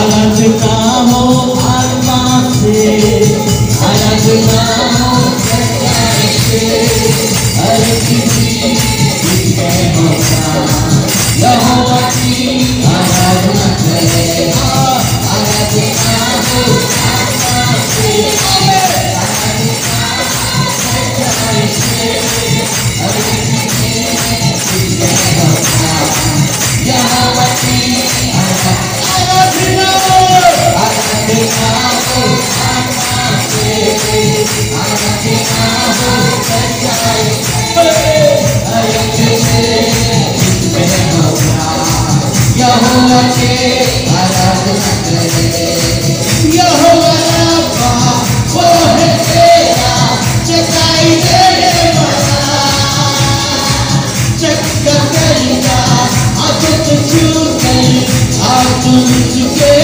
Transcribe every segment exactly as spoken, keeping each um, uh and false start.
आराधना हो आत्मा से, आराधना हो सच्चाई से, हर किसी जिसमें होगा यहोवा की आराधना करे। आराधना हो आत्मा से, आराधना सच्चाई से, हर किसी जिसमें होगा यहोवा की आराधना हो, आराधना हो आत्मा से, आराधना हो सच्चाई से, हर किसी जिसमें होगा यहोवा की आराधना करे। यहोवा राफा वो है तेरा चकाई देने वाला, चक्कर करेगा आदत छू गई आज तुझके।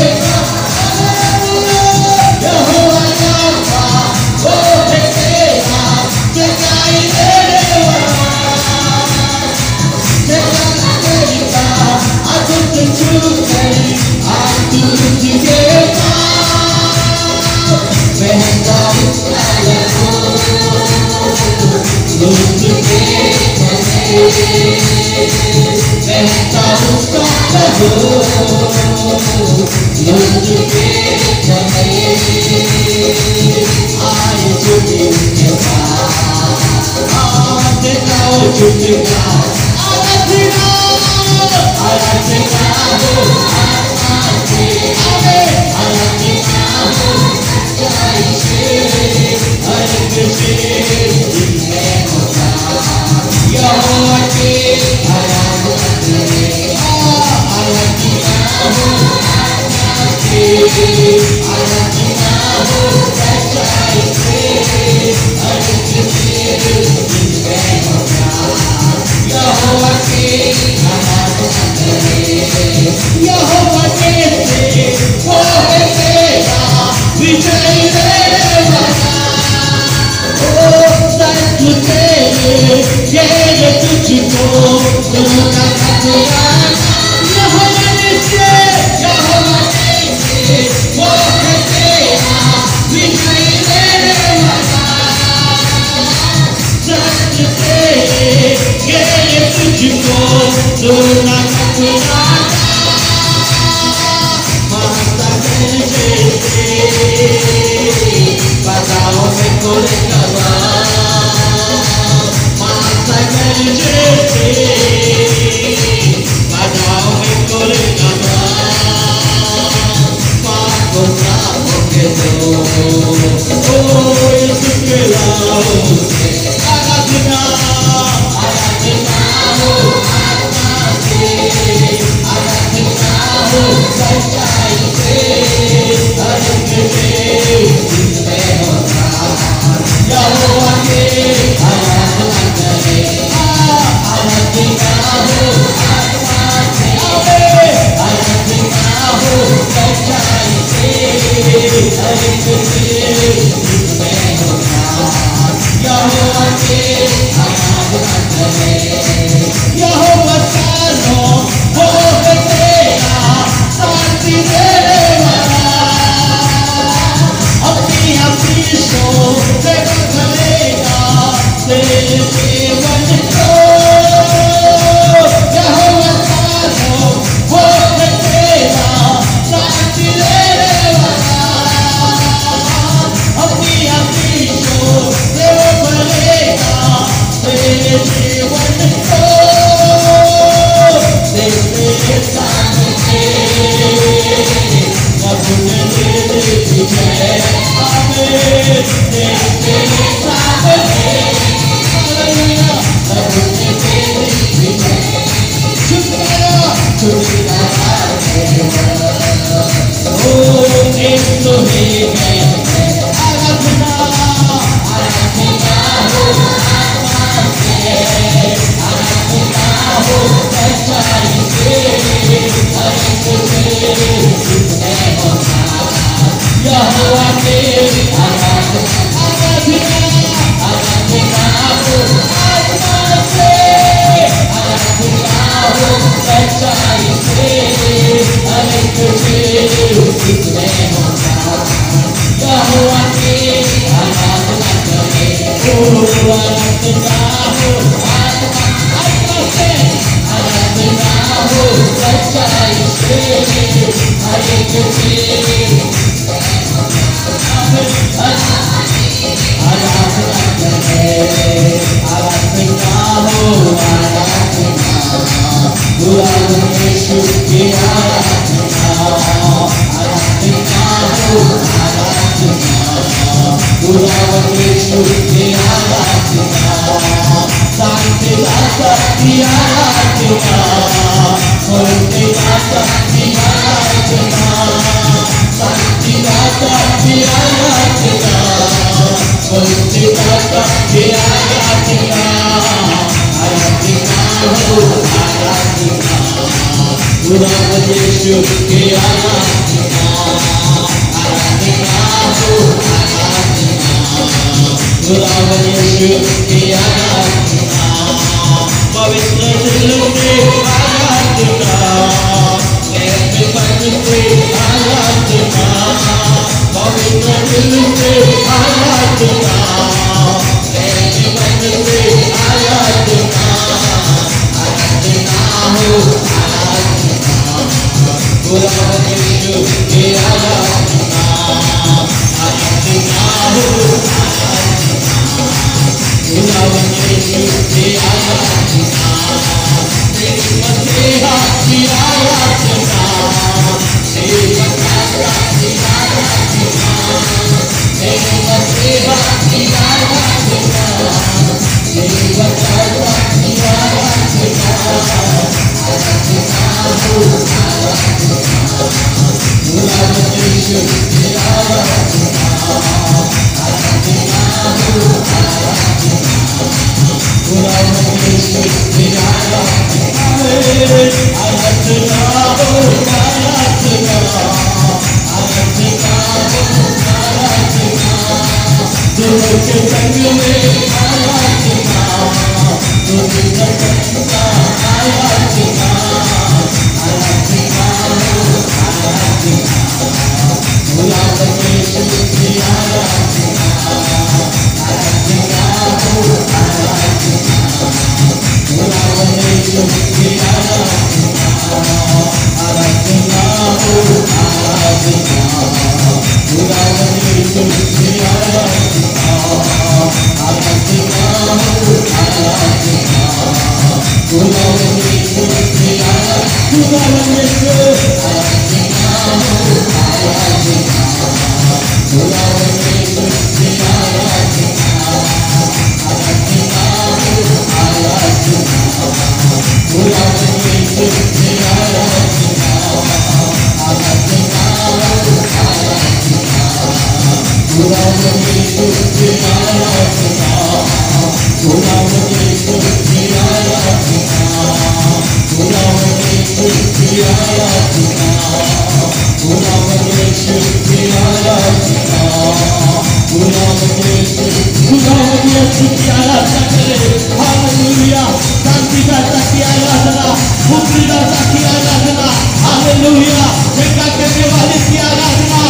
यहोवा राफा वो है तेरा चकाई देने वाला, चक्कर करेगा आदत छू गई आज तुझके। बहता उसका लहू तुझके चले, बहता उसका लहू तुझके चले। आए झुके उसके पास, आराधना हो झुकेगा, आराधना आराधना हो आत्मा से, आराधना हो सच्चाई से, हर किसी जिसमें होगा यहोवा की आराधना करे। आराधना हो आत्मा से, आराधना हो सच्चाई से, हर किसी जिसमें होगा यहोवा की आराधना करे। यहोवा कैसे वो है तेरा विजयी देने वाला, ओ सच तेरे ये तुझको दुनिया का दीवाना। यहोवा कैसे, यहोवा कैसे वो है तेरा विजयी देने वाला, सच तेरे ये तुझको दुनिया का दीवाना। बाजारों में कोले गवा, माता कर जैसे बाजारों में कोले गवा, माँ को प्राप्त के दो, ओ इसके लाओ आराधना, आराधना हो आत्मा से, आराधना हो सच्चाई से, हर किसी जिसमें होगा यहोवा की आराधना करे। आराधना हो आत्मा से, आराधना हो सच्चाई से, हर किसी जिसमें होगा आराधना हो आत्मा आत्मा से आराधना हो सच्चाई से हर एक चीज आराधना करे आराधना हो आराधना बुरा यीशु की आराधना आराधना हो आराधना बुरा यीशु की आराधना शांति दाता की आराधना शांति दाता की आराधना शांति दाता की आराधना शांति दाता की आराधना आराधना हो आराधना बुरा यीशु की आराधना आराधना हो आराधना बुरा यीशु की आराधना पवित्र दिल से आराधना ऐसे मन से आराधना पवित्र दिल से आराधना ऐसे मन से आराधना आराधना हो आराधना बुरा यीशु की आराधना आराधना हो आराधना बुरा यीशु की आराधना तेरी मसीहा की आराधना तेरी मसीहा की आराधना तेरी मसीहा की आराधना तेरी मसीहा की आराधना आराधना हो आराधना बुरा यीशु की आराधना आराधना हो आराधना बुरा यीशु की आराधना आराधना हो आराधना आराधना हो आराधना दुख के संग में आराधना दुख के संग आराधना आराधना हो आराधना बुरा यीशु की आराधना आराधना हो आराधना बुरा यीशु की आराधना आराधना हो आराधना बुरा यीशु की आराधना आराधना हो आराधना बुरा यीशु की आराधना यीशु आराधना हो आराधना बुरा यीशु की आराधना आराधना हो आराधना बुरा यीशु की आराधना आराधना हो आराधना बुरा यीशु की आराधना बुरा यीशु की आराधना बुरा यीशु की आराधना बुरा यीशु की आराधना बुरा यीशु बुरा यीशु की आराधना करे हालेलुया शांति दाता की आराधना मुक्ति दाता की आराधना हालेलुया ठेका करने वाले की आराधना